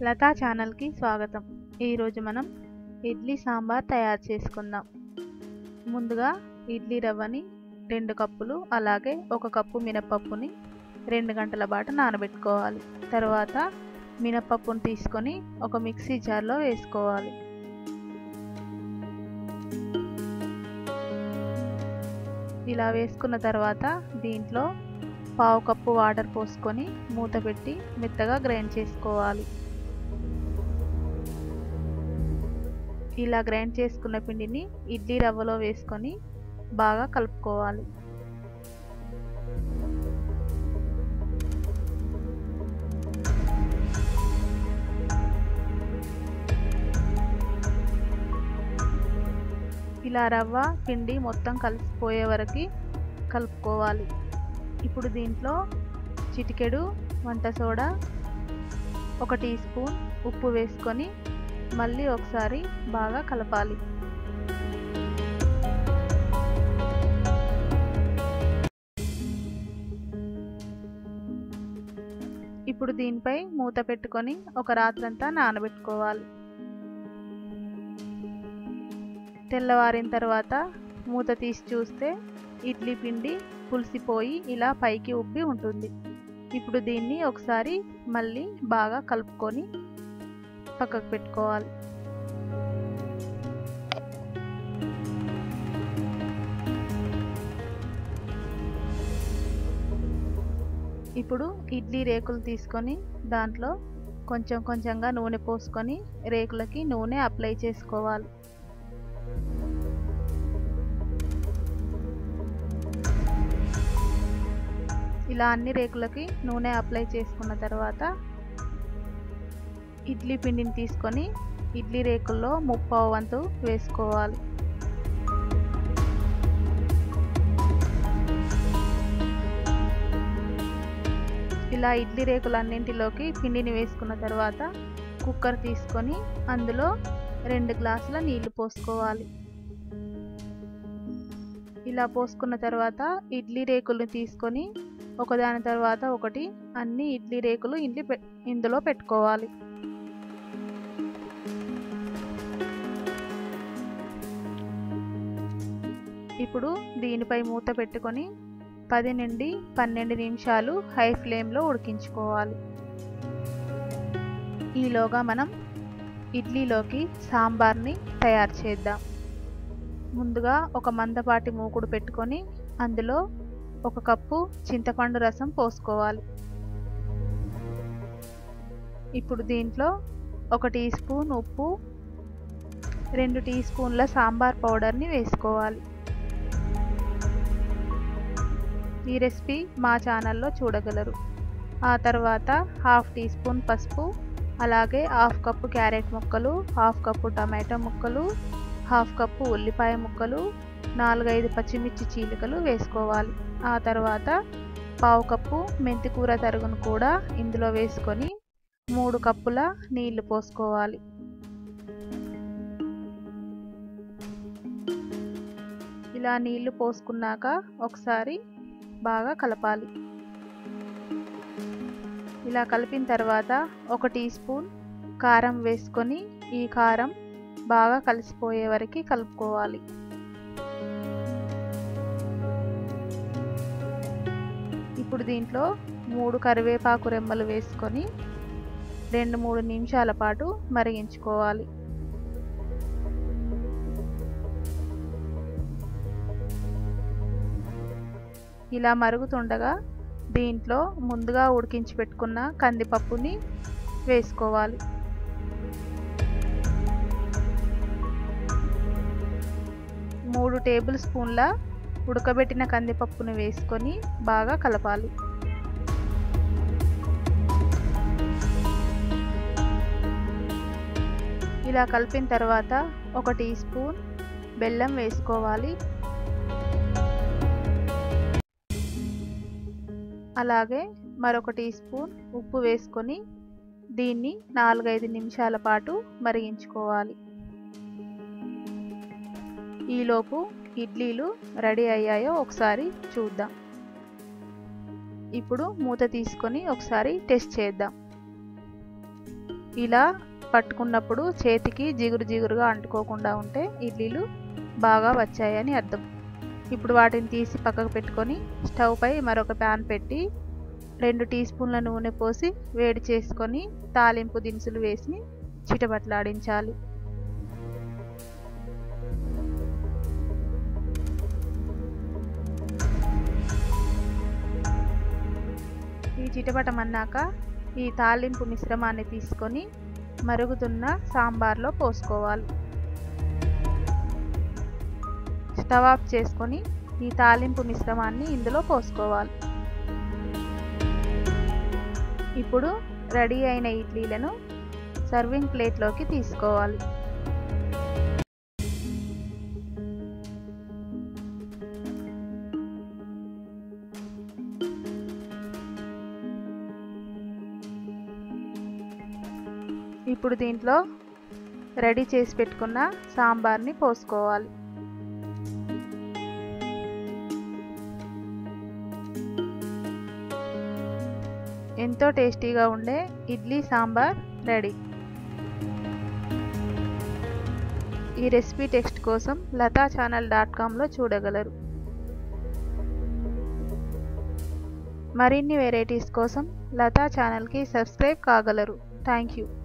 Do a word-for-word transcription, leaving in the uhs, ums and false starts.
లతా ఛానల్కి స్వాగతం. ఈరోజు మనం ఇడ్లీ సాంబార్ తయారు చేసుకుందాం. ముందుగా ఇడ్లీ రవ్వని రెండు కప్పులు అలాగే ఒక కప్పు మినపప్పుని రెండు గంటల పాటు నానబెట్టుకోవాలి. తర్వాత మినపప్పును తీసుకొని ఒక మిక్సీ జార్లో వేసుకోవాలి. ఇలా వేసుకున్న తర్వాత దీంట్లో పావు కప్పు వాటర్ పోసుకొని మూత పెట్టి మెత్తగా గ్రైండ్ చేసుకోవాలి. ఇలా గ్రైండ్ చేసుకున్న పిండిని ఇడ్లీ రవ్వలో వేసుకొని బాగా కలుపుకోవాలి. ఇలా రవ్వ పిండి మొత్తం కలిసిపోయే వరకు కలుపుకోవాలి. ఇప్పుడు దీంట్లో చిటికెడు వంట సోడా, ఒక టీ స్పూన్ ఉప్పు వేసుకొని మళ్ళీ ఒకసారి బాగా కలపాలి. ఇప్పుడు దీనిపై మూత పెట్టుకొని ఒక రాత్రంతా నానబెట్టుకోవాలి. తెల్లవారిన తర్వాత మూత తీసి చూస్తే ఇడ్లీ పిండి పులిసిపోయి ఇలా పైకి ఉబ్బి ఉంటుంది. ఇప్పుడు దీన్ని ఒకసారి మళ్ళీ బాగా కలుపుకొని పక్కకు పెట్టుకోవాలి. ఇప్పుడు ఇడ్లీ రేకులు తీసుకొని దాంట్లో కొంచెం కొంచెంగా నూనె పోసుకొని రేకులకి నూనె అప్లై చేసుకోవాలి. ఇలా అన్ని రేకులకి నూనె అప్లై చేసుకున్న తర్వాత ఇడ్లీ పిండిని తీసుకొని ఇడ్లీ రేకుల్లో ముప్పావు వంతు వేసుకోవాలి. ఇలా ఇడ్లీ రేకులన్నింటిలోకి పిండిని వేసుకున్న తర్వాత కుక్కర్ తీసుకొని అందులో రెండు గ్లాసుల నీళ్లు పోసుకోవాలి. ఇలా పోసుకున్న తర్వాత ఇడ్లీ రేకుల్ని తీసుకొని ఒకదాని తర్వాత ఒకటి అన్ని ఇడ్లీ రేకులు ఇంటి ఇందులో పెట్టుకోవాలి. ఇప్పుడు దీనిపై మూత పెట్టుకొని పది నుండి పన్నెండు నిమిషాలు హై ఫ్లేమ్లో ఉడికించుకోవాలి. ఈలోగా మనం ఇడ్లీలోకి సాంబార్ని తయారు చేద్దాం. ముందుగా ఒక మందపాటి మూకుడు పెట్టుకొని అందులో ఒక కప్పు చింతపండు రసం పోసుకోవాలి. ఇప్పుడు దీంట్లో ఒక టీ స్పూన్ ఉప్పు, రెండు టీ స్పూన్ల సాంబార్ పౌడర్ని వేసుకోవాలి. ఈ రెసిపీ మా ఛానల్లో చూడగలరు. ఆ తర్వాత హాఫ్ టీ స్పూన్ పసుపు, అలాగే హాఫ్ కప్పు క్యారెట్ ముక్కలు, హాఫ్ కప్పు టమాటో ముక్కలు, హాఫ్ కప్పు ఉల్లిపాయ ముక్కలు, నాలుగైదు పచ్చిమిర్చి చీలికలు వేసుకోవాలి. ఆ తర్వాత పావు కప్పు మెంతికూర తరుగును కూడా ఇందులో వేసుకొని మూడు కప్పుల నీళ్లు పోసుకోవాలి. ఇలా నీళ్లు పోసుకున్నాక ఒకసారి బాగా కలపాలి. ఇలా కలిపిన తర్వాత ఒక టీ స్పూన్ కారం వేసుకొని ఈ కారం బాగా కలిసిపోయే వరకు కలుపుకోవాలి. ఇప్పుడు దీంట్లో మూడు కరివేపాకు రెమ్మలు వేసుకొని రెండు మూడు నిమిషాల పాటు మరిగించుకోవాలి. ఇలా మరుగుతుండగా దీంట్లో ముందుగా ఉడికించి పెట్టుకున్న కందిపప్పుని వేసుకోవాలి. మూడు టేబుల్ స్పూన్ల ఉడకబెట్టిన కందిపప్పును వేసుకొని బాగా కలపాలి. ఇలా కలిపిన తర్వాత ఒక టీ స్పూన్ బెల్లం వేసుకోవాలి. అలాగే మరొక టీ స్పూన్ ఉప్పు వేసుకొని దీన్ని నాలుగైదు నిమిషాల పాటు మరిగించుకోవాలి. ఈలోపు ఇడ్లీలు రెడీ అయ్యాయో ఒకసారి చూద్దాం. ఇప్పుడు మూత తీసుకొని ఒకసారి టెస్ట్ చేద్దాం. ఇలా పట్టుకున్నప్పుడు చేతికి జిగురు జిగురుగా అంటుకోకుండా ఉంటే ఇడ్లీలు బాగా వచ్చాయని అర్థం. ఇప్పుడు వాటిని తీసి పక్కకు పెట్టుకొని స్టవ్ పై మరొక ప్యాన్ పెట్టి రెండు టీ స్పూన్ల నూనె పోసి వేడి చేసుకొని తాలింపు దినుసులు వేసి చిటపట్లాడించాలి. ఈ చిటపటమన్నాక ఈ తాలింపు మిశ్రమాన్ని తీసుకొని మరుగుతున్న సాంబార్లో పోసుకోవాలి. స్టవ్ ఆఫ్ చేసుకొని ఈ తాలింపు మిశ్రమాన్ని ఇందులో పోసుకోవాలి. ఇప్పుడు రెడీ అయిన ఇడ్లీలను సర్వింగ్ ప్లేట్లోకి తీసుకోవాలి. ఇప్పుడు దీంట్లో రెడీ చేసి పెట్టుకున్న సాంబార్ని పోసుకోవాలి. ఎంతో టేస్టీగా ఉండే ఇడ్లీ సాంబార్ రెడీ. ఈ రెసిపీ టెక్స్ట్ కోసం లతా ఛానల్ డాట్ కామ్లో చూడగలరు. మరిన్ని వెరైటీస్ కోసం లతా ఛానల్కి సబ్స్క్రైబ్ కాగలరు. Thank you.